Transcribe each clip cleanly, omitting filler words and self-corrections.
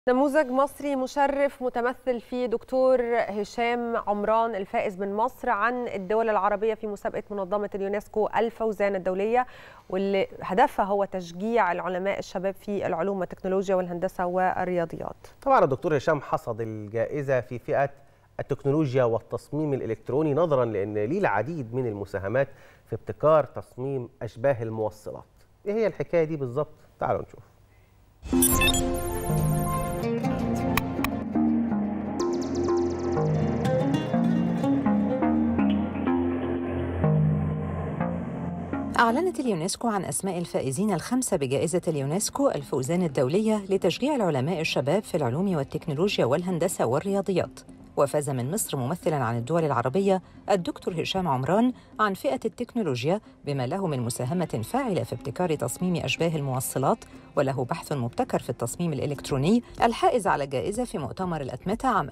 نموذج مصري مشرف متمثل في دكتور هشام عمران الفائز من مصر عن الدول العربية في مسابقة منظمة اليونسكو الفوزان الدولية، واللي هدفها هو تشجيع العلماء الشباب في العلوم والتكنولوجيا والهندسة والرياضيات. طبعا الدكتور هشام حصد الجائزة في فئة التكنولوجيا والتصميم الإلكتروني، نظرا لأن ليه العديد من المساهمات في ابتكار تصميم أشباه الموصلات. إيه هي الحكاية دي بالظبط؟ تعالوا نشوف. أعلنت اليونسكو عن أسماء الفائزين الخمسة بجائزة اليونسكو الفوزان الدولية لتشجيع العلماء الشباب في العلوم والتكنولوجيا والهندسة والرياضيات. وفاز من مصر ممثلاً عن الدول العربية الدكتور هشام عمران عن فئة التكنولوجيا، بما له من مساهمة فاعلة في ابتكار تصميم أشباه الموصلات، وله بحث مبتكر في التصميم الإلكتروني، الحائز على جائزة في مؤتمر الأتمتة عام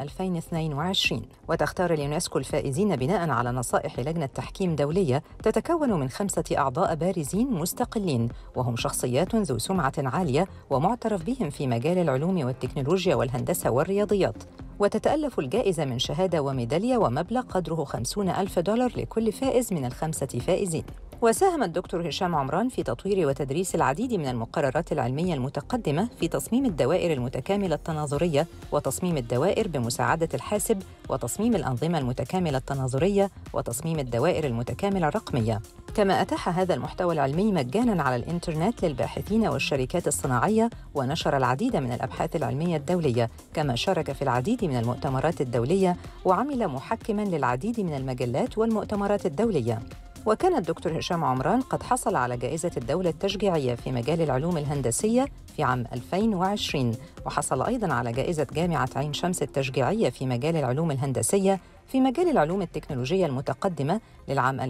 2022. وتختار اليونسكو الفائزين بناء على نصائح لجنة تحكيم دولية تتكون من 5 أعضاء بارزين مستقلين، وهم شخصيات ذو سمعة عالية ومعترف بهم في مجال العلوم والتكنولوجيا والهندسة والرياضيات. وتتألف الجائزة من شهادة وميدالية ومبلغ قدره $50,000 لكل فائز من ال5 فائزين. وساهم الدكتور هشام عمران في تطوير وتدريس العديد من المقررات العلمية المتقدمة في تصميم الدوائر المتكاملة التناظرية، وتصميم الدوائر بمساعدة الحاسب، وتصميم الأنظمة المتكاملة التناظرية، وتصميم الدوائر المتكاملة الرقمية. كما أتاح هذا المحتوى العلمي مجاناً على الإنترنت للباحثين والشركات الصناعية، ونشر العديد من الأبحاث العلمية الدولية، كما شارك في العديد من المؤتمرات الدولية، وعمل محكماً للعديد من المجلات والمؤتمرات الدولية. وكان الدكتور هشام عمران قد حصل على جائزة الدولة التشجيعية في مجال العلوم الهندسية في عام 2020، وحصل أيضاً على جائزة جامعة عين شمس التشجيعية في مجال العلوم الهندسية في مجال العلوم التكنولوجية المتقدمة للعام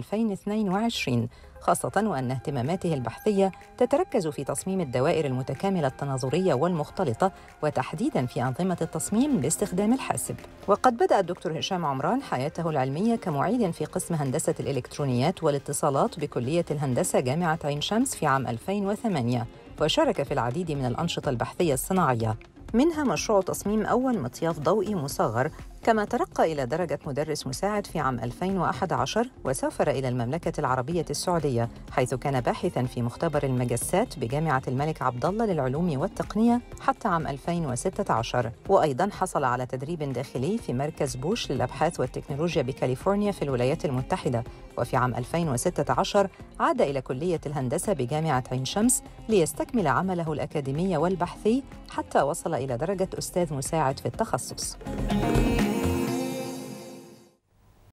2022، خاصة وأن اهتماماته البحثية تتركز في تصميم الدوائر المتكاملة التناظرية والمختلطة، وتحديداً في أنظمة التصميم باستخدام الحاسب. وقد بدأ الدكتور هشام عمران حياته العلمية كمعيد في قسم هندسة الإلكترونيات والاتصالات بكلية الهندسة جامعة عين شمس في عام 2008، وشارك في العديد من الأنشطة البحثية الصناعية، منها مشروع تصميم أول مطياف ضوئي مصغر. كما ترقى إلى درجة مدرس مساعد في عام 2011، وسافر إلى المملكة العربية السعودية، حيث كان باحثاً في مختبر المجسات بجامعة الملك عبدالله للعلوم والتقنية حتى عام 2016. وأيضاً حصل على تدريب داخلي في مركز بوش للأبحاث والتكنولوجيا بكاليفورنيا في الولايات المتحدة. وفي عام 2016 عاد إلى كلية الهندسة بجامعة عين شمس ليستكمل عمله الأكاديمي والبحثي، حتى وصل إلى درجة أستاذ مساعد في التخصص.